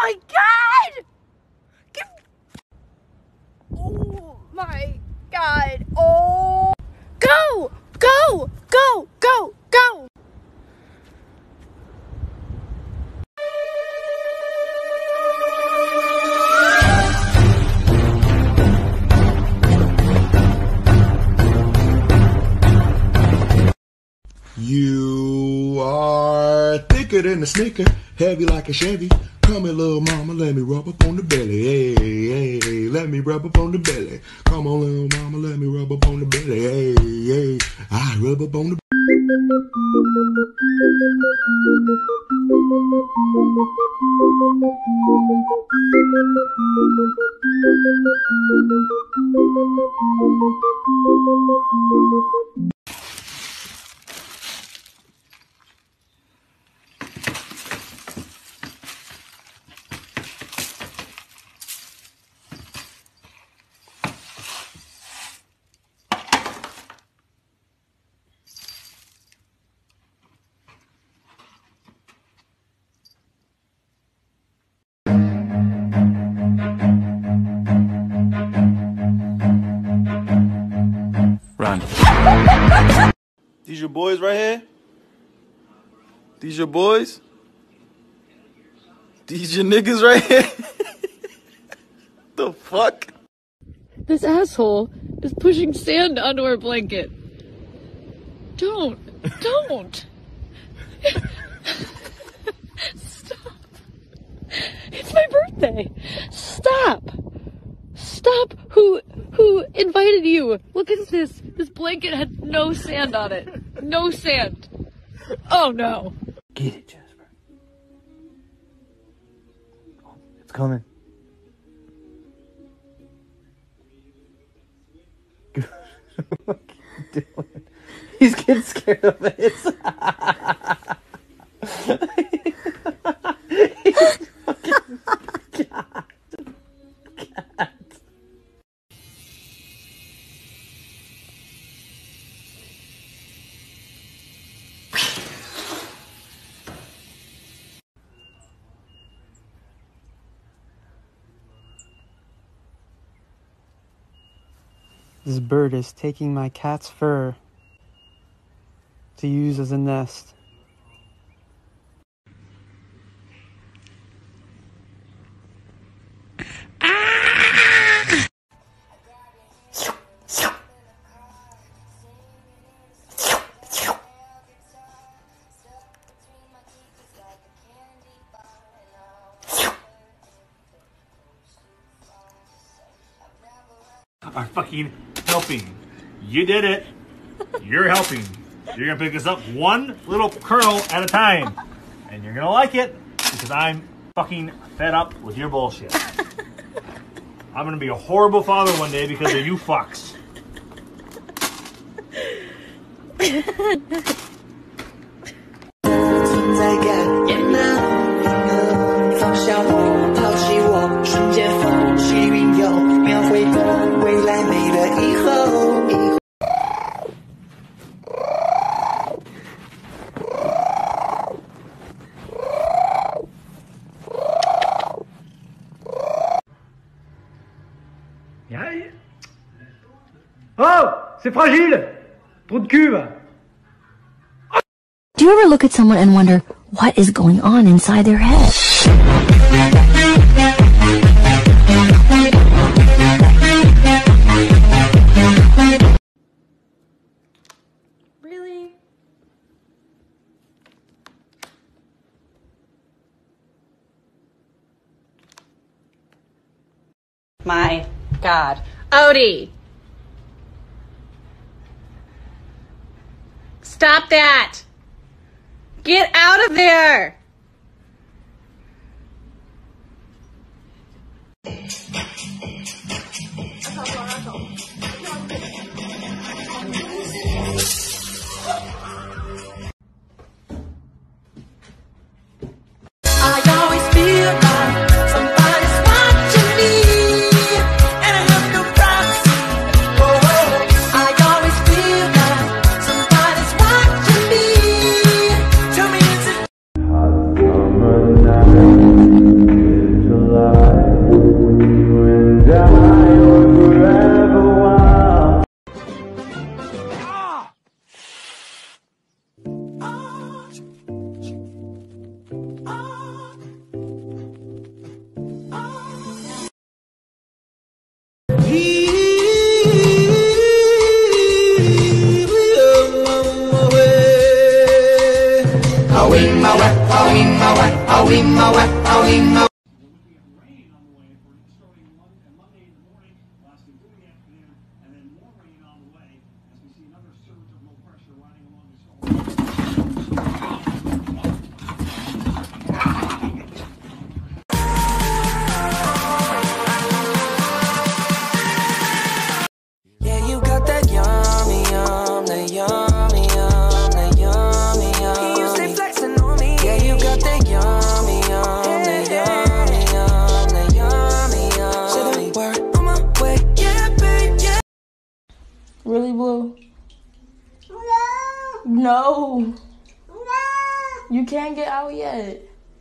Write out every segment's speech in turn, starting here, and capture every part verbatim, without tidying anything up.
my god! Get... Oh my god. Oh. Go! Go! Go! Go! Go! You are thicker than a Snicker, heavy like a Chevy. Come here, little mama, let me rub up on the belly. Hey, hey, hey, let me rub up on the belly. Come on, little mama, let me rub up on the belly. Hey, hey, I rub up on the Run. These your boys right here? These your boys? These your niggas right here? The fuck? This asshole is pushing sand onto our blanket. Don't. Don't. Stop. It's my birthday. Stop. Stop. Who who invited you? Look at this. This blanket had no sand on it. No sand. Oh no. Get it, Jasper. It's coming. What are you doing? He's getting scared of it. He's fucking God. God. This bird is taking my cat's fur to use as a nest. Are fucking helping. You did it. You're helping. You're gonna pick this up one little kernel at a time. And you're gonna like it because I'm fucking fed up with your bullshit. I'm gonna be a horrible father one day because of you fucks. Oh, c'est fragile. Trou de cul. Do you ever look at someone and wonder what is going on inside their head? Really? My God. Odie! Stop that! Get out of there! I always feel like somebody's watching me, and I have no privacy. Oh, oh. I always feel like somebody's watching me. Tell me it's a my way, I wing my way, I wing my way. Really, Blue? No. No. No. You can't get out yet.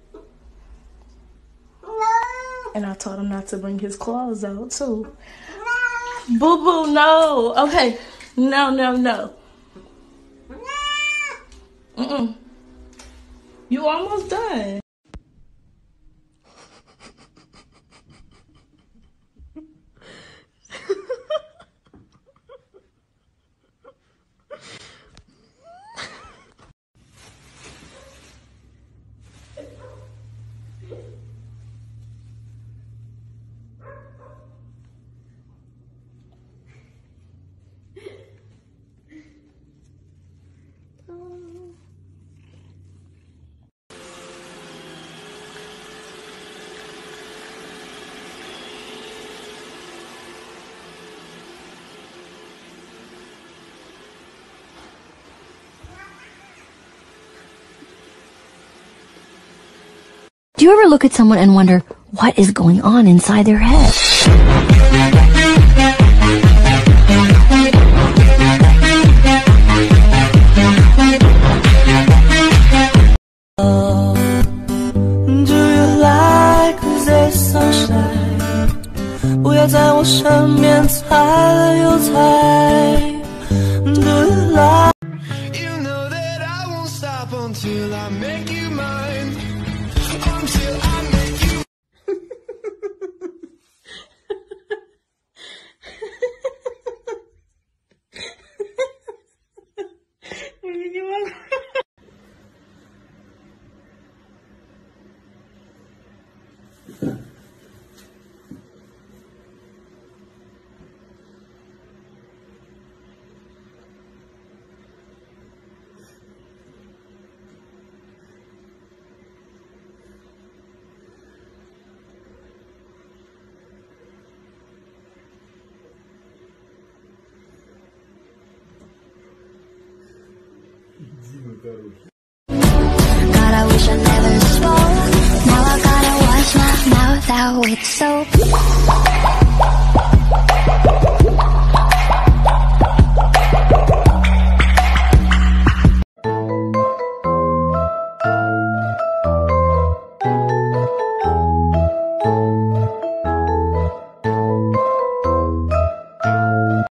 No. And I told him not to bring his claws out, too. No. Boo Boo, no. Okay. No, no, no. No. Mm-mm. You almost done. Do you ever look at someone and wonder what is going on inside their head? Do you like the sunshine? 不要在我身边猜了又猜。Do you like? You know that I won't stop until I make you mine. Until I make you. God, I wish I never spoke. Now I gotta wash my mouth out with soap.